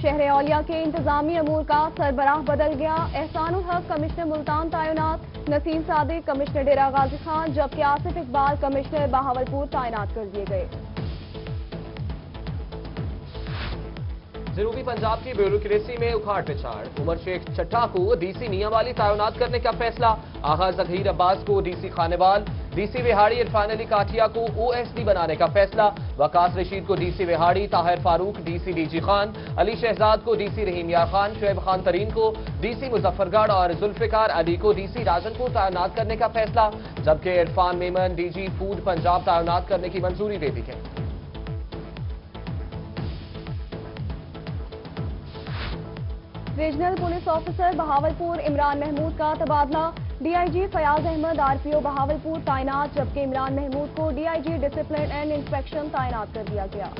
शहर औलिया के इंतजामी अमूर का सरबराह बदल गया। एहसानुल हक कमिश्नर मुल्तान तैनात, नसीम सादिक कमिश्नर डेरा गाजी खान, जबकि आसिफ इकबाल कमिश्नर बहावलपुर तैनात कर दिए गए। जनूबी पंजाब की ब्यूरोक्रेसी में उखाड़ पिछाड़, उमर शेख चट्टा को डीसी मियांवाली तैनात करने का फैसला, आगा जहीर अब्बास को डीसी खानेवाल, डीसी विहाड़ी इरफान अली काठिया को ओएसडी बनाने का फैसला, वकास रशीद को DC Vehari, Tahir Farooq DC DG Khan, Ali Shahzad को डीसी रहीम यार खान, शुएब खान तरीन को डीसी मुजफ्फरगढ़ और जुल्फिकार अली को डीसी राजनपुर तैनात करने का फैसला, जबकि इरफान मेमन डीजी फूड पंजाब तैनात करने की मंजूरी दे दी है। Regional police officer Bahawalpur Imran Mahmood का तबादला, डीआईजी फयाज अहमद आरपीओ बहावलपुर तैनात, जबकि इमरान महमूद को डीआईजी डिसिप्लिन एंड इंस्पेक्शन तैनात कर दिया गया।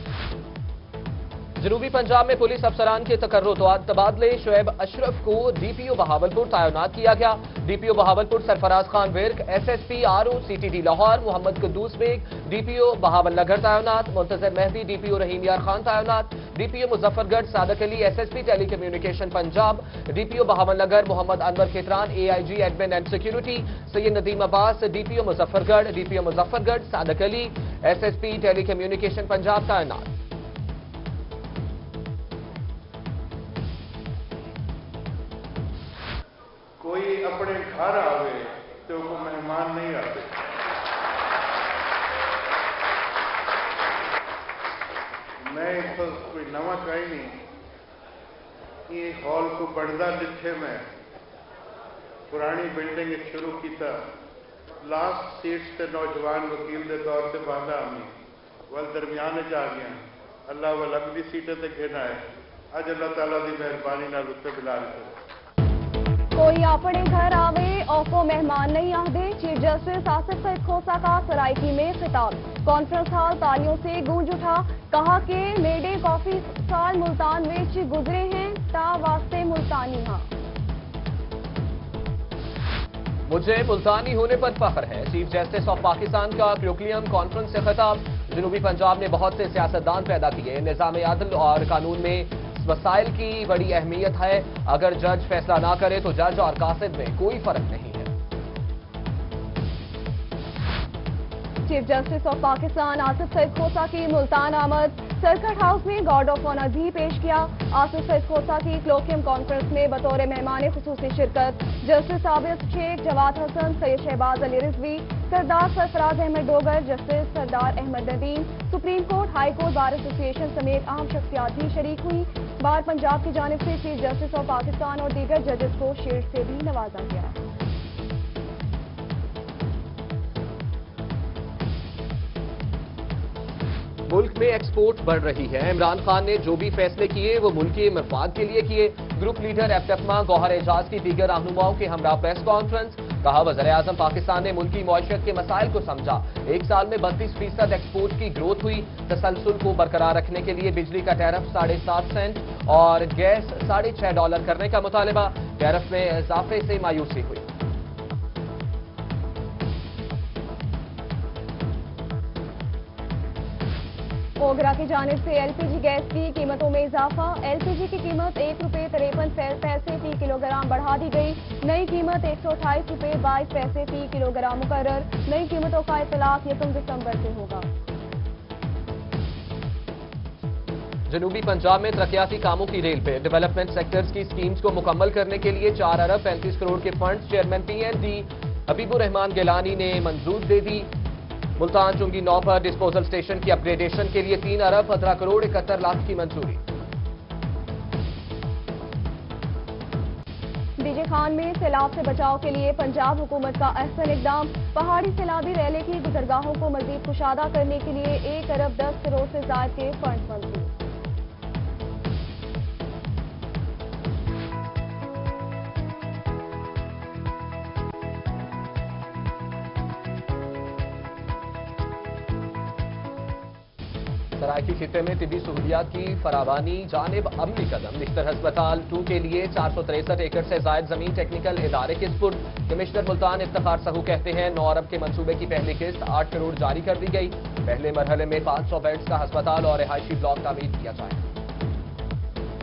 जनूबी पंजाब में पुलिस अफसरान के तबादले, शुएब अशरफ को डीपीओ बहावलपुर तैनात किया गया, DPO Bahawalpur Sarfraz Khan Virk, SSP RO CTD Lahore Muhammad Quddus Baig DPO Bahawalnagar तैनात, मुंतजर मेहदी डीपीओ रहीम यार खान तैनात, DPO Muzaffargarh Sadiq Ali SSP telecommunication Punjab, DPO Bahawalnagar Muhammad Anwar Khetran AIG admin and security, Syed Nadeem Abbas DPO Muzaffargarh Sadiq Ali SSP telecommunication Punjab तैनात। कोई अपने घर आवे तो वो मेहमान नहीं आते। मैं कोई नवा कहीं नहीं, ये हॉल को बढ़दा जिथे मैं पुरानी बिल्डिंग शुरू किया, लास्ट सीट से नौजवान वकील के तौर से बांधा हमी वल दरमियान जा गया, अल्लाह वल अगली सीटें ते घेना है। अज अल्लाह ताला की मेहरबानी नाल उत्ते बिलाल करे। कोई अपने घर आवे औको मेहमान नहीं आदे, चीफ जस्टिस आसिफ सईद खोसा का सराइकी में खिताब, कॉन्फ्रेंस हॉल तालियों से गूंज उठा, कहा कि मेडे कॉफी साल मुल्तान विच गुजरे हैं, ता वास्ते मुल्तानी हाँ। मुझे मुल्तानी होने पर फख्र है, चीफ जस्टिस ऑफ पाकिस्तान का क्रोकलियम कॉन्फ्रेंस से खिताब। जनूबी पंजाब ने बहुत से सियासतदान पैदा किए, निजाम अदल और कानून में वसाइल की बड़ी अहमियत है, अगर जज फैसला ना करे तो जज और कासिद में कोई फर्क नहीं है। Chief justice of Pakistan Asif Saeed Khosa की मुल्तान आमद, सर्किट हाउस में गार्ड ऑफ ऑनर भी पेश किया। आसिफ सईद खोसा की क्लोकियम कॉन्फ्रेंस में बतौर मेहमान खुसूसी शिरकत justice Abid Sheikh, Jawad Hassan, Syed Shahbaz Ali Rizvi, Sardar Sarfraz Ahmed Dogar, justice Sardar Ahmad Nadeem, supreme court, high court bar association समेत अहम शख्सियात भी शरीक हुई। बार पंजाब की जानिब से चीफ जस्टिस ऑफ पाकिस्तान और दीगर जजेस को शील्ड से भी नवाजा गया। मुल्क में एक्सपोर्ट बढ़ रही है, इमरान खान ने जो भी फैसले किए वो मुल्क के मफाद के लिए किए। ग्रुप लीडर एफटफमा गौहर एजाज की दीगर रहनुमाओं के हमरा प्रेस कॉन्फ्रेंस, कहा वज़ीर-ए-आज़म पाकिस्तान ने मुल्की मईशत के मसाइल को समझा, एक साल में 32% एक्सपोर्ट की ग्रोथ हुई। तसलसल को बरकरार रखने के लिए बिजली का टैरिफ 7.5 सेंट और गैस $6.5 करने का मुतालबा, टैरिफ में इजाफे से मायूसी हुई। ओगरा की जानिब से एलपीजी गैस की कीमतों में इजाफा, एलपीजी की कीमत ₹1.53 फी किलोग्राम बढ़ा दी गई, नई कीमत ₹128.22 फी किलोग्राम मुकर्रर। नई कीमतों का इतलाक 1 दिसंबर से होगा। जनूबी पंजाब में तरक्याती कामों की रेल पे, डेवलपमेंट सेक्टर्स की स्कीम्स को मुकम्मल करने के लिए 4 अरब 35 करोड़ के fund chairman PND Habibur Rehman Gilani ने मंजूर दे दी। मुल्तान चुंगी 9 पर डिस्पोजल स्टेशन की अपग्रेडेशन के लिए 3 अरब 15 करोड़ 71 लाख की मंजूरी। डीजे खान में सैलाब से बचाव के लिए पंजाब हुकूमत का अहसन इकदाम, पहाड़ी सैलाबी रैले की गुजरगाहों को मजीद कुशादा करने के लिए 1 अरब 10 करोड़ से ज्यादा के फंड मंजूर। सराइकी खिते में तिबी सहूलियात की फरावानी जानिब अमली कदम, निश्तर हस्पताल 2 के लिए 463 एकड़ से जायद जमीन टेक्निकल इदारे के स्पुर्द। कमिश्नर मुल्तान इफ्तिखार सहू कहते हैं 9 अरब के मंसूबे की पहली किस्त 8 करोड़ जारी कर दी गई। पहले मरहले में 500 बेड्स का हस्पताल और रिहायशी ब्लॉक तामीर किया जाए।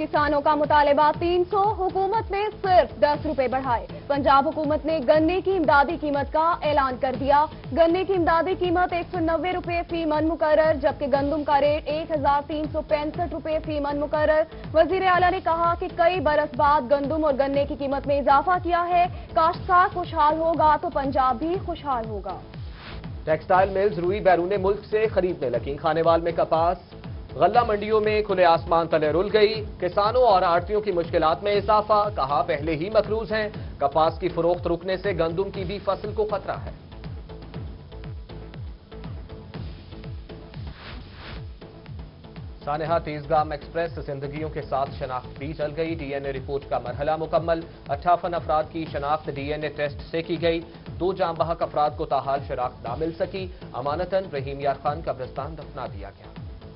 किसानों का मुतालबा 300, हुकूमत ने सिर्फ 10 रुपए बढ़ाए। पंजाब हुकूमत ने गन्ने की इमदादी कीमत का ऐलान कर दिया। गन्ने की इमदादी कीमत 190 रुपए फी मन मुकर्रर, जबकि गंदम का रेट 1365 रुपए फी मन मुकर्रर। वजीर आला ने कहा कि कई बरस बाद गंदम और गन्ने की कीमत में इजाफा किया है। काश्तकार खुशहाल होगा तो पंजाब भी खुशहाल होगा। टेक्सटाइल मिल्स रुई बैरून मुल्क से खरीदने लगी। खानेवाल में कपास गल्ला मंडियों में खुले आसमान तले रुल गई। किसानों और आड़तियों की मुश्किलात में इजाफा, कहा पहले ही मकरूज हैं। कपास की फरोख्त रुकने से गंदम की भी फसल को खतरा है। सानेहा तेजगाम एक्सप्रेस जिंदगियों के साथ शनाख्त भी चल गई। डीएनए रिपोर्ट का मरहला मुकम्मल। 58 अफराद की शनाख्त डीएनए टेस्ट से की गई। 2 जाँ बहक अफराद को ताहाल शनाख्त न मिल सकी। अमानतन रहीम यार खान कब्रिस्तान दफना दिया गया।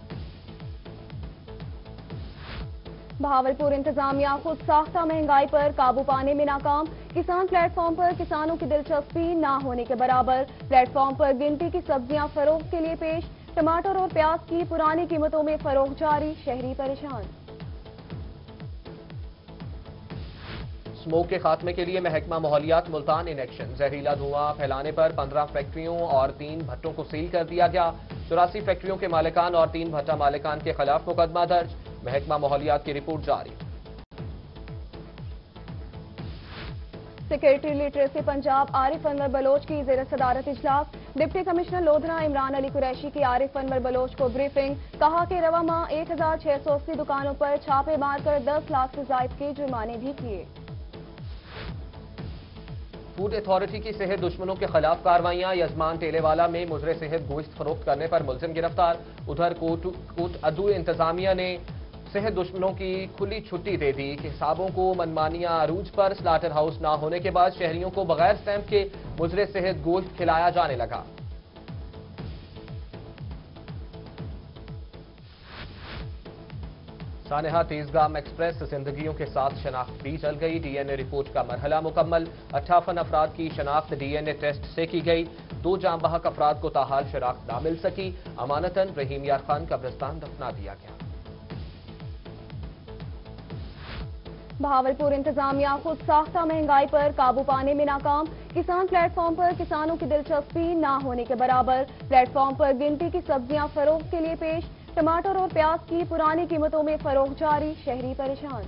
बहावलपुर इंतजामिया खुद साख्ता महंगाई पर काबू पाने में नाकाम। किसान प्लेटफॉर्म पर किसानों की दिलचस्पी ना होने के बराबर। प्लेटफॉर्म पर गिनती की सब्जियां फरोख्त के लिए पेश। टमाटर और प्याज की पुरानी कीमतों में फरोख्त जारी, शहरी परेशान। स्मोक के खात्मे के लिए महकमा माहौलियात मुल्तान इन एक्शन। जहरीला धुआं फैलाने पर 15 फैक्ट्रियों और 3 भट्टों को सील कर दिया गया। 84 फैक्ट्रियों के मालिकान और 3 भट्टा मालिकान के खिलाफ मुकदमा दर्ज। महकमा माहौलियात की रिपोर्ट जारी। सेक्रेटरी लिटरेसी पंजाब आरिफ अनवर बलोच की ज़ेर सदारत इजलास। डिप्टी कमिश्नर लोधरा इमरान अली कुरैशी की आरिफ अनवर बलोच को ब्रीफिंग। कहा कि रवा माह 1680 दुकानों पर छापे मारकर 10 लाख से जायद के जुर्माने भी किए। फूड अथॉरिटी की सेहत दुश्मनों के खिलाफ कार्रवाइयां। यजमान टेलेवाला में मुजरे सेहत गोश्त फरोख्त करने पर मुलजिम गिरफ्तार। उधर कोट अदू इंतजामिया ने सेहत दुश्मनों की खुली छुट्टी दे दी। हिसाबों को मनमानियां अरूज पर। स्लाटर हाउस ना होने के बाद शहरियों को बगैर स्टैंप के मुजरे सेहत गोश्त खिलाया जाने लगा। सानेहा तेजगाम एक्सप्रेस जिंदगियों के साथ शनाख्त भी चल गई। डीएनए रिपोर्ट का मरहला मुकम्मल। 58 अफराद की शनाख्त डीएनए टेस्ट से की गई। 2 जाँ बहक अफराद को ताहाल शनाख्त न मिल सकी। अमानतन रहीम यार खान कब्रिस्तान दफना दिया गया। बहावलपुर इंतजामिया खुद साख्ता महंगाई पर काबू पाने में नाकाम। किसान प्लेटफॉर्म पर किसानों की दिलचस्पी ना होने के बराबर। प्लेटफॉर्म पर गिनती की सब्जियां फरोख्त के लिए पेश। टमाटर और प्याज की पुरानी कीमतों में फरोख्त जारी, शहरी परेशान।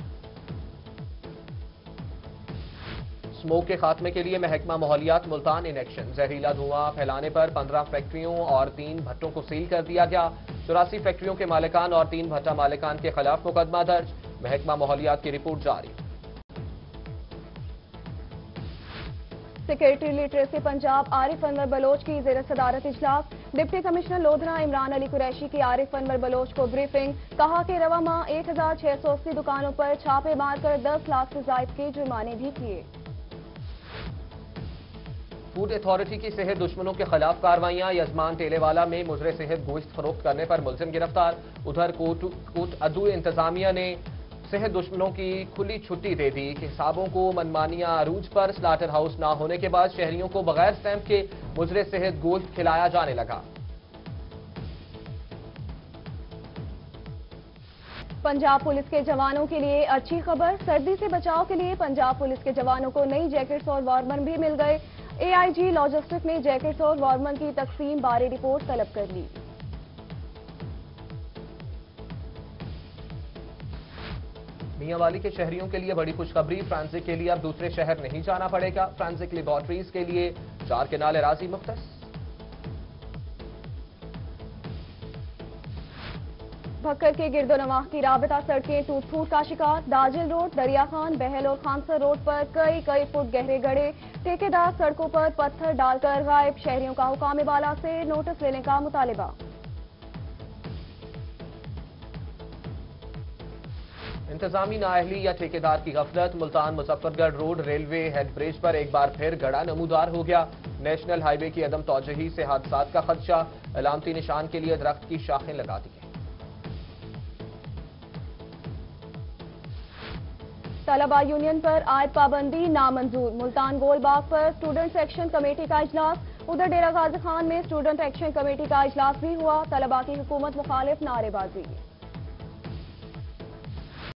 स्मोक के खात्मे के लिए महकमा माहौलियात मुल्तान इन एक्शन। जहरीला धुआं फैलाने पर 15 फैक्ट्रियों और 3 भट्टों को सील कर दिया गया। 84 फैक्ट्रियों के मालिकान और 3 भट्टा मालिकान के खिलाफ मुकदमा दर्ज। महकमा माहौलियात की रिपोर्ट जारी। सेक्रेटरी लिटरेसी पंजाब आरिफ अनवर बलोच की ज़ेर सदारत इजलास। डिप्टी कमिश्नर लोधरा इमरान अली कुरैशी की आरिफ अनवर बलोच को ब्रीफिंग। कहा कि रवा माह 1680 दुकानों पर छापे मारकर 10 लाख से जायद के जुर्माने भी किए। फूड अथॉरिटी की सेहत दुश्मनों के खिलाफ कार्रवाइयां। यजमान टेलेवाला में मुजरे सेहत गोश्त फरोख्त करने पर मुलजिम गिरफ्तार। उधर कोट अदू इंतजामिया ने सेहत दुश्मनों की खुली छुट्टी दे दी। हिसाबों को मनमानियां अरूज पर। स्लाटर हाउस ना होने के बाद शहरियों को बगैर स्टैंप के मुजरे सेहत गोश्त खिलाया जाने लगा। पंजाब पुलिस के जवानों के लिए अच्छी खबर। सर्दी से बचाव के लिए पंजाब पुलिस के जवानों को नई जैकेट्स और वार्मन भी मिल गए। एआईजी लॉजिस्टिक ने जैकेट्स और वार्मन की तकसीम बारे रिपोर्ट तलब कर ली। मियांवाली के शहरियों के लिए बड़ी खुशखबरी। ट्रांजिट के लिए अब दूसरे शहर नहीं जाना पड़ेगा। ट्रांजिट लेबॉर्ट्रीज के लिए 4 केनाल राजी मुख्तस। भक्कर के गिरदोनवाह की राबता सड़कें टूट फूट का शिकार। दाजिल रोड, दरिया खान, बहल और खानसर रोड पर कई फुट गहरे गड्ढे। ठेकेदार सड़कों पर पत्थर डालकर गायब। शहरियों का हुकाम वाला से नोटिस लेने का मुतालिबा। इंतजामी नाअहली या ठेकेदार की गफलत। Multan Muzaffargarh road railway head bridge पर एक बार फिर गड़ा नमूदार हो गया। नेशनल हाईवे की अदम तौजही से हादसात का खदशा। अलामती निशान के लिए दरख्त की शाखें लगा दी गई। तलबा यूनियन पर आयद पाबंदी नामंजूर। मुल्तान गोलबाग पर स्टूडेंट्स एक्शन कमेटी का इजलास। उधर डेरा गाजी खान में स्टूडेंट एक्शन कमेटी का इजलास भी हुआ। तलबा की हुकूमत मुखालिफ नारेबाजी।